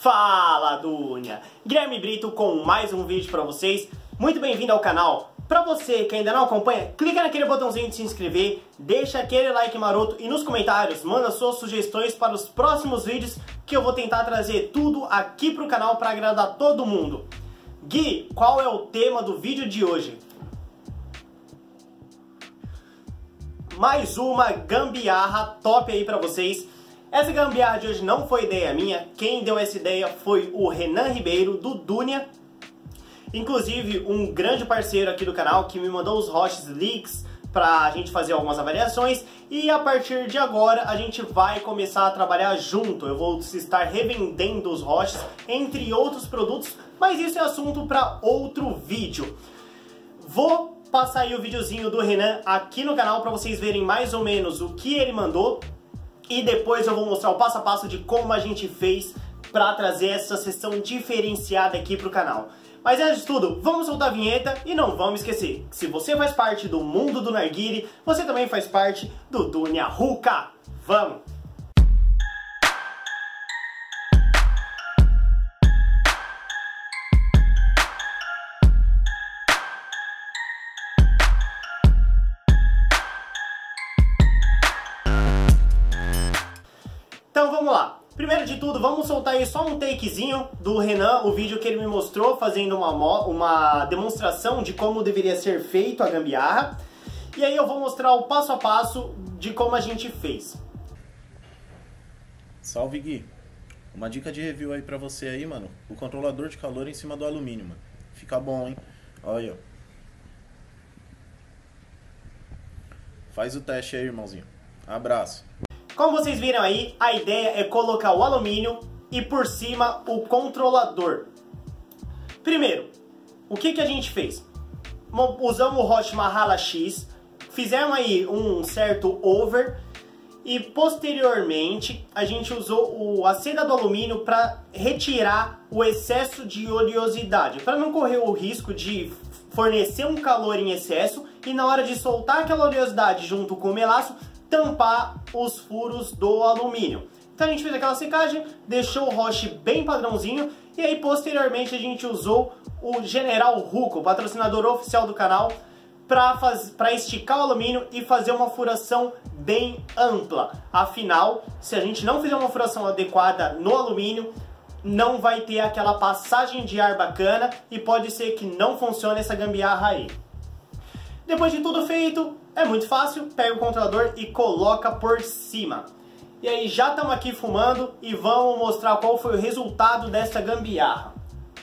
Fala, Dunia! Guilherme Brito com mais um vídeo pra vocês. Muito bem-vindo ao canal. Pra você que ainda não acompanha, clica naquele botãozinho de se inscrever, deixa aquele like maroto e nos comentários manda suas sugestões para os próximos vídeos que eu vou tentar trazer tudo aqui pro canal pra agradar todo mundo. Gui, qual é o tema do vídeo de hoje? Mais uma gambiarra top aí pra vocês. Essa gambiarra de hoje não foi ideia minha, quem deu essa ideia foi o Renan Ribeiro, do Dunia. Inclusive, um grande parceiro aqui do canal que me mandou os Roches Leaks pra gente fazer algumas avaliações. E a partir de agora a gente vai começar a trabalhar junto. Eu vou estar revendendo os Roches, entre outros produtos, mas isso é assunto para outro vídeo. Vou passar aí o videozinho do Renan aqui no canal para vocês verem mais ou menos o que ele mandou. E depois eu vou mostrar o passo a passo de como a gente fez para trazer essa sessão diferenciada aqui pro canal. Mas antes de tudo, vamos soltar a vinheta e não vamos esquecer que se você faz parte do mundo do narguile, você também faz parte do Dunia Hookah. Vamos! Então vamos lá. Primeiro de tudo, vamos soltar aí só um takezinho do Renan, o vídeo que ele me mostrou fazendo uma demonstração de como deveria ser feito a gambiarra. E aí eu vou mostrar o passo a passo de como a gente fez. Salve, Gui. Uma dica de review aí pra você aí, mano. O controlador de calor em cima do alumínio, mano. Fica bom, hein? Olha aí, ó. Faz o teste aí, irmãozinho. Abraço. Como vocês viram aí, a ideia é colocar o alumínio e por cima o controlador. Primeiro, o que a gente fez? Usamos o Roche Mahala X, fizemos aí um certo over e posteriormente a gente usou a seda do alumínio para retirar o excesso de oleosidade, para não correr o risco de fornecer um calor em excesso e na hora de soltar aquela oleosidade junto com o melaço, tampar os furos do alumínio. Então a gente fez aquela secagem, deixou o Roche bem padrãozinho e aí posteriormente a gente usou o General Hookah, o patrocinador oficial do canal, para esticar o alumínio e fazer uma furação bem ampla. Afinal, se a gente não fizer uma furação adequada no alumínio, não vai ter aquela passagem de ar bacana e pode ser que não funcione essa gambiarra aí. Depois de tudo feito, é muito fácil, pega o controlador e coloca por cima. E aí já estamos aqui fumando e vamos mostrar qual foi o resultado dessa gambiarra.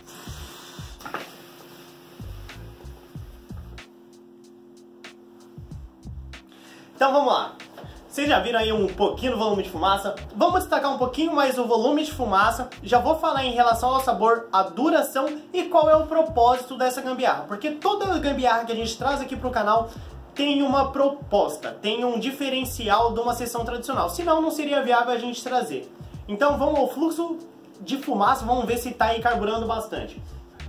Então vamos lá. Vocês já viram aí um pouquinho do volume de fumaça? Vamos destacar um pouquinho mais o volume de fumaça. Já vou falar em relação ao sabor, a duração e qual é o propósito dessa gambiarra. Porque toda gambiarra que a gente traz aqui pro canal tem uma proposta, tem um diferencial de uma sessão tradicional. Senão não seria viável a gente trazer. Então vamos ao fluxo de fumaça, vamos ver se está aí carburando bastante.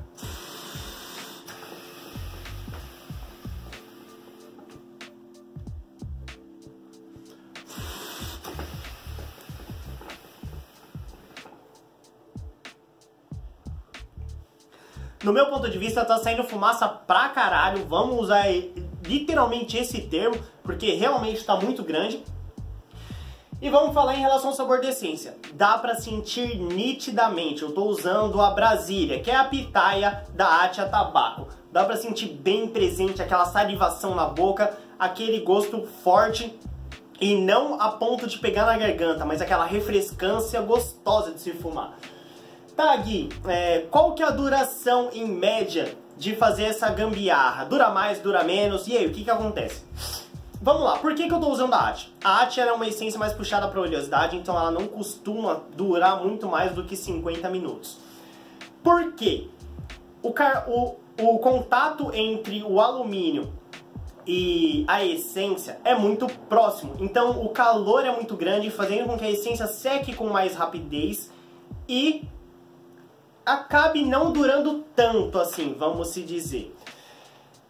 No meu ponto de vista, tá saindo fumaça pra caralho. Vamos usar literalmente esse termo, porque realmente tá muito grande. E vamos falar em relação ao sabor de essência. Dá pra sentir nitidamente. Eu tô usando a Brasília, que é a pitaia da Atia Tabaco. Dá pra sentir bem presente aquela salivação na boca, aquele gosto forte. E não a ponto de pegar na garganta, mas aquela refrescância gostosa de se fumar. Tá, Gui, qual que é a duração em média de fazer essa gambiarra? Dura mais, dura menos? E aí, o que acontece? Vamos lá, por que eu tô usando a Atia? A Atia é uma essência mais puxada para oleosidade, então ela não costuma durar muito mais do que 50 minutos. Por quê? O contato entre o alumínio e a essência é muito próximo, então o calor é muito grande, fazendo com que a essência seque com mais rapidez e acabe não durando tanto assim, vamos se dizer.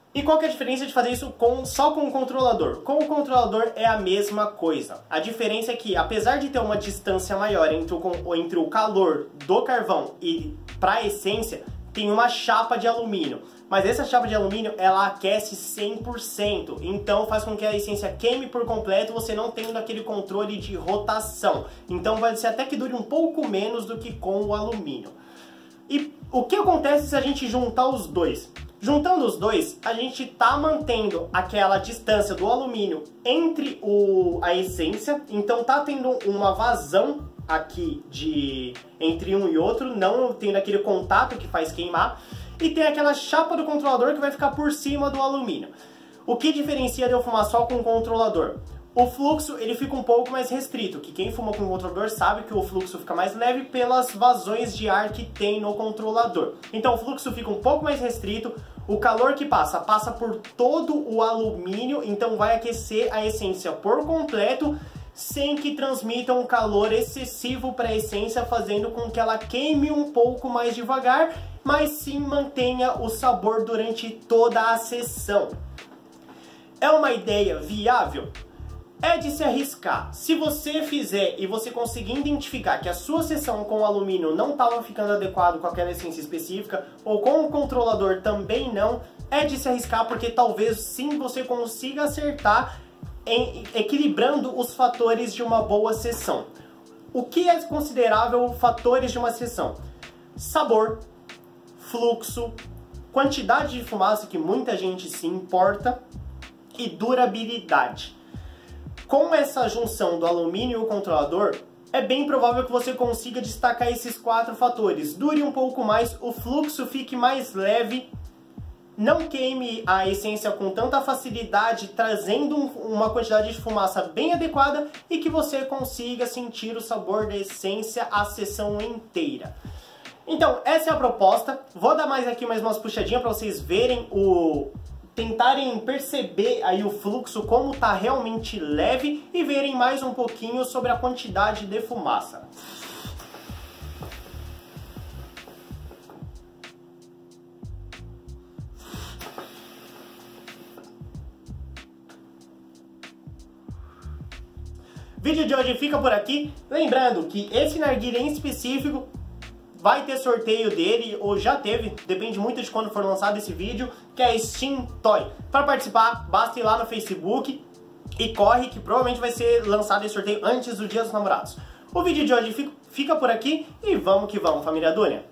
E qual que é a diferença de fazer isso só com o controlador? Com o controlador é a mesma coisa. A diferença é que, apesar de ter uma distância maior entre o calor do carvão e para a essência, tem uma chapa de alumínio. Mas essa chapa de alumínio, ela aquece 100%. Então faz com que a essência queime por completo, você não tendo aquele controle de rotação. Então vai ser até que dure um pouco menos do que com o alumínio. E o que acontece se a gente juntar os dois? Juntando os dois, a gente tá mantendo aquela distância do alumínio entre a essência, então tá tendo uma vazão aqui entre um e outro, não tendo aquele contato que faz queimar, e tem aquela chapa do controlador que vai ficar por cima do alumínio. O que diferencia de eu fumar só com o controlador? O fluxo ele fica um pouco mais restrito, que quem fuma com o controlador sabe que o fluxo fica mais leve pelas vazões de ar que tem no controlador. Então o fluxo fica um pouco mais restrito, o calor que passa por todo o alumínio, então vai aquecer a essência por completo, sem que transmita um calor excessivo para a essência, fazendo com que ela queime um pouco mais devagar, mas sim mantenha o sabor durante toda a sessão. É uma ideia viável? É de se arriscar. Se você fizer e você conseguir identificar que a sua sessão com o alumínio não estava ficando adequado com aquela essência específica, ou com o controlador também não, é de se arriscar, porque talvez sim você consiga acertar equilibrando os fatores de uma boa sessão. O que é considerável fatores de uma sessão? Sabor, fluxo, quantidade de fumaça, que muita gente se importa, e durabilidade. Com essa junção do alumínio e o controlador, é bem provável que você consiga destacar esses 4 fatores. Dure um pouco mais, o fluxo fique mais leve, não queime a essência com tanta facilidade, trazendo uma quantidade de fumaça bem adequada, e que você consiga sentir o sabor da essência a sessão inteira. Então, essa é a proposta. Vou dar mais umas puxadinhas para vocês verem tentarem perceber aí o fluxo, como tá realmente leve, e verem mais um pouquinho sobre a quantidade de fumaça. O vídeo de hoje fica por aqui. Lembrando que esse narguilé em específico vai ter sorteio dele, ou já teve, depende muito de quando for lançado esse vídeo, que é Steam Toy. Para participar, basta ir lá no Facebook e corre, que provavelmente vai ser lançado esse sorteio antes do Dia dos Namorados. O vídeo de hoje fica por aqui e vamos que vamos, família Dunia!